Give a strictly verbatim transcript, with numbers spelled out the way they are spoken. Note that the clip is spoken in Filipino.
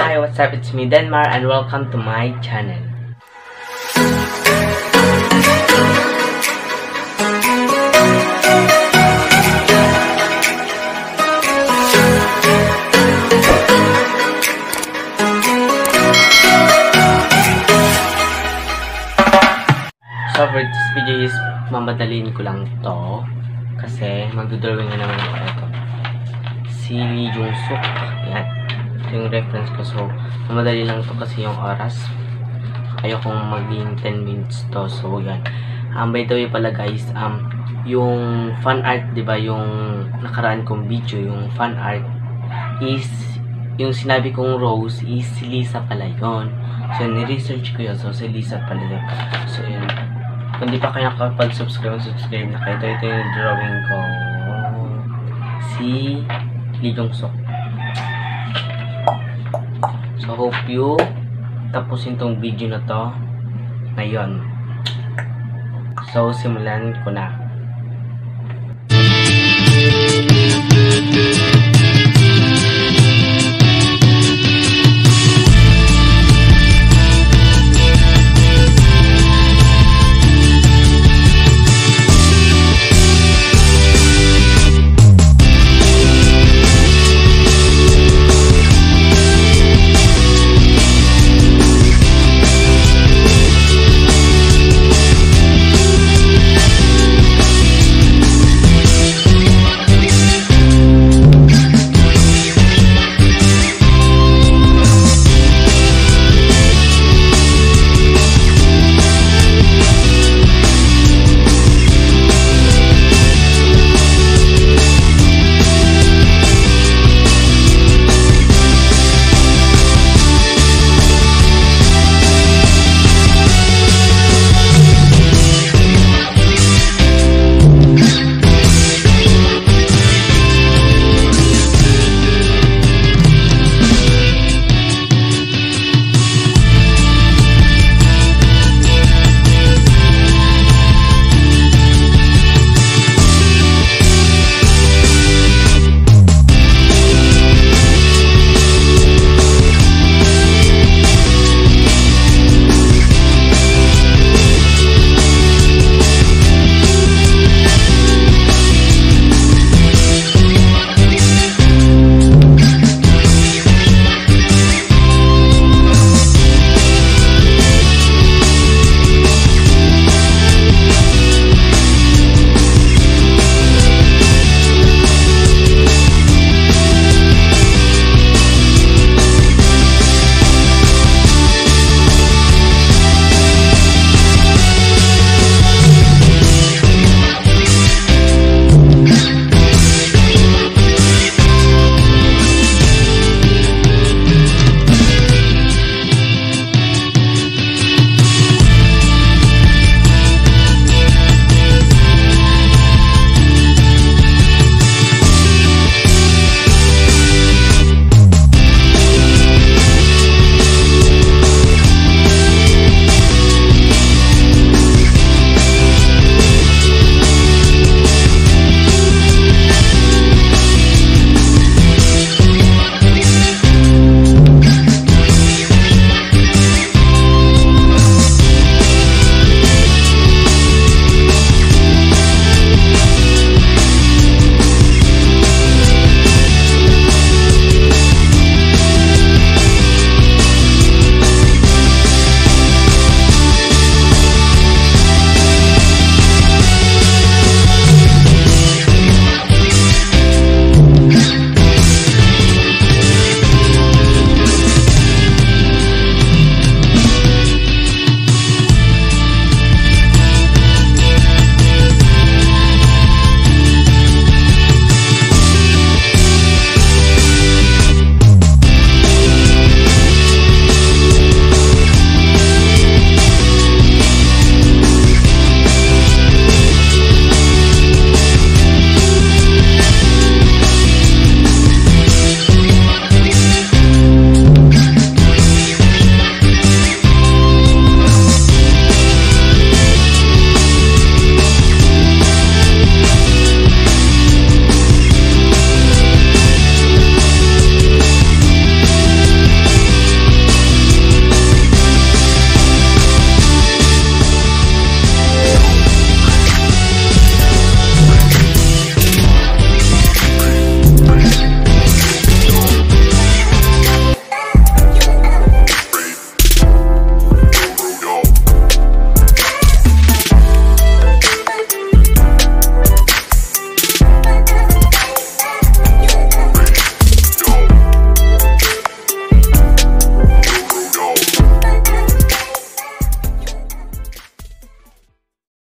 Hi, what's up? It's me, Denmar, and welcome to my channel. So for this video is mamadalin ko lang to kasi magdodrawing na naman ako. Ito si Lee Jung Suk, yan ito yung reference ko. So mamadali lang to kasi yung oras, ayokong maging ten minutes to. So yan, um, by the way pala guys, um, yung fan art, diba, yung nakaraan kong video, yung fan art is yung sinabi kong Rose is si Lisa pala yun. So ni-research ko yun, so si Lisa pala yun. So yun, kung di pa kayo nakapag-subscribe, subscribe na kayo. Ito, ito yung drawing ko. Si Lee Jung Suk. So, hope you tapusin tong video na to ngayon. So, simulan ko na.